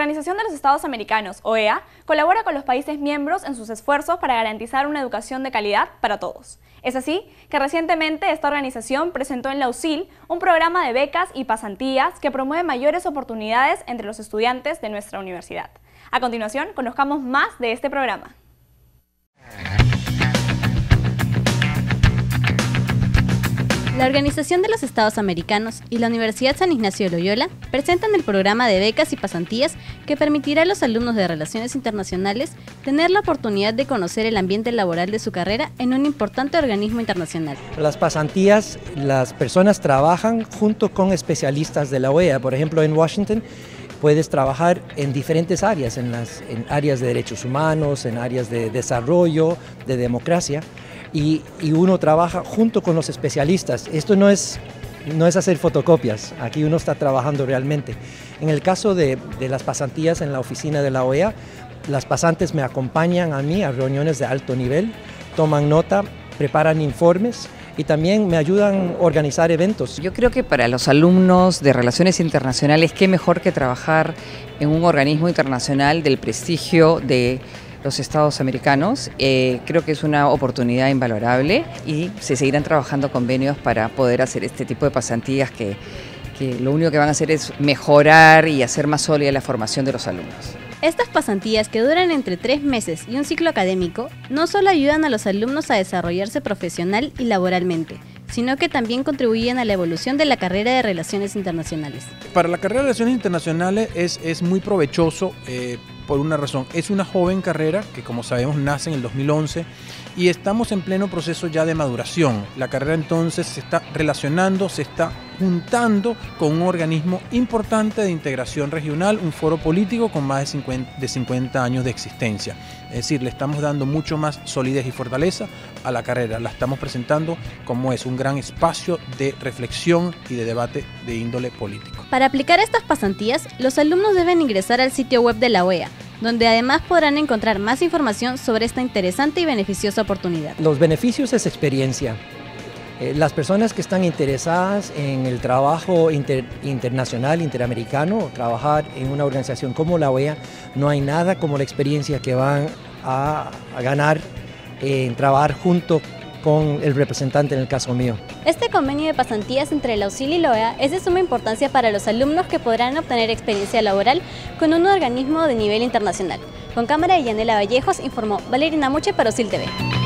Organización de los Estados Americanos, OEA, colabora con los países miembros en sus esfuerzos para garantizar una educación de calidad para todos. Es así que recientemente esta organización presentó en la USIL un programa de becas y pasantías que promueve mayores oportunidades entre los estudiantes de nuestra universidad. A continuación, conozcamos más de este programa. La Organización de los Estados Americanos y la Universidad San Ignacio de Loyola presentan el programa de becas y pasantías que permitirá a los alumnos de Relaciones Internacionales tener la oportunidad de conocer el ambiente laboral de su carrera en un importante organismo internacional. Las pasantías, las personas trabajan junto con especialistas de la OEA. Por ejemplo, en Washington puedes trabajar en diferentes áreas, en áreas de derechos humanos, en áreas de desarrollo, de democracia. Y uno trabaja junto con los especialistas. Esto no es hacer fotocopias, aquí uno está trabajando realmente. En el caso de las pasantías en la oficina de la OEA, las pasantes me acompañan a mí a reuniones de alto nivel, toman nota, preparan informes y también me ayudan a organizar eventos. Yo creo que para los alumnos de Relaciones Internacionales, qué mejor que trabajar en un organismo internacional del prestigio de los Estados Americanos. Creo que es una oportunidad invalorable y se seguirán trabajando convenios para poder hacer este tipo de pasantías que lo único que van a hacer es mejorar y hacer más sólida la formación de los alumnos. Estas pasantías, que duran entre 3 meses y un ciclo académico, no solo ayudan a los alumnos a desarrollarse profesional y laboralmente, sino que también contribuyen a la evolución de la carrera de Relaciones Internacionales. Para la carrera de Relaciones Internacionales es muy provechoso por una razón. Es una joven carrera que, como sabemos, nace en el 2011 y estamos en pleno proceso ya de maduración. La carrera entonces se está relacionando, se está juntando con un organismo importante de integración regional, un foro político con más de 50 años de existencia. Es decir, le estamos dando mucho más solidez y fortaleza a la carrera. La estamos presentando como es un gran espacio de reflexión y de debate de índole político. Para aplicar estas pasantías, los alumnos deben ingresar al sitio web de la OEA, donde además podrán encontrar más información sobre esta interesante y beneficiosa oportunidad. Los beneficios es experiencia. Las personas que están interesadas en el trabajo internacional, interamericano, trabajar en una organización como la OEA, no hay nada como la experiencia que van a ganar en trabajar junto con el representante en el caso mío. Este convenio de pasantías entre la USIL y la OEA es de suma importancia para los alumnos que podrán obtener experiencia laboral con un organismo de nivel internacional. Con cámara de Yanela Vallejos, informó Valerina Muche para USIL TV.